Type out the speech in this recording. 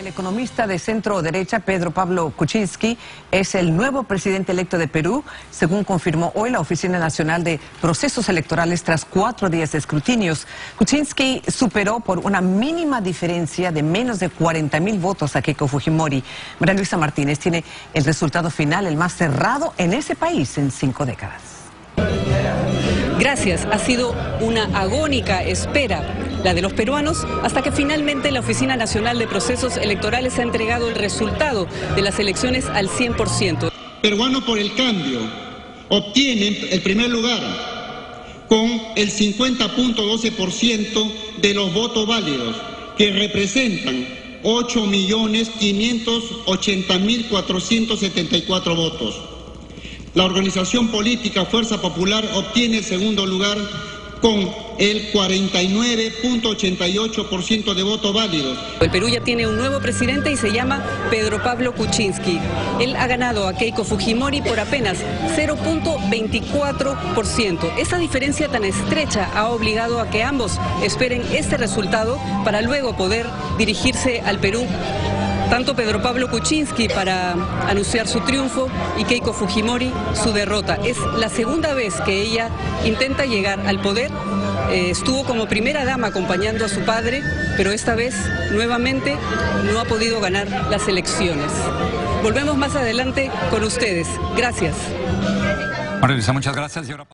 El economista de centro derecha Pedro Pablo Kuczynski es el nuevo presidente electo de Perú, según confirmó hoy la Oficina Nacional de Procesos Electorales tras 4 días de escrutinios. Kuczynski superó por una mínima diferencia de menos de 40.000 votos a Keiko Fujimori. María Luisa Martínez tiene el resultado final, el más cerrado en ese país en 5 décadas. Gracias, ha sido una agónica espera la de los peruanos, hasta que finalmente la Oficina Nacional de Procesos Electorales ha entregado el resultado de las elecciones al 100%. Peruano por el Cambio obtienen el primer lugar con el 50.12% de los votos válidos, que representan 8.580.474 votos. La organización política Fuerza Popular obtiene el segundo lugar con el 49.88% de votos válidos. El Perú ya tiene un nuevo presidente y se llama Pedro Pablo Kuczynski. Él ha ganado a Keiko Fujimori por apenas 0.24%. Esa diferencia tan estrecha ha obligado a que ambos esperen este resultado para luego poder dirigirse al Perú. Tanto Pedro Pablo Kuczynski para anunciar su triunfo y Keiko Fujimori su derrota. Es la segunda vez que ella intenta llegar al poder. Estuvo como primera dama acompañando a su padre, pero esta vez nuevamente no ha podido ganar las elecciones. Volvemos más adelante con ustedes. Gracias. María Luisa, muchas gracias.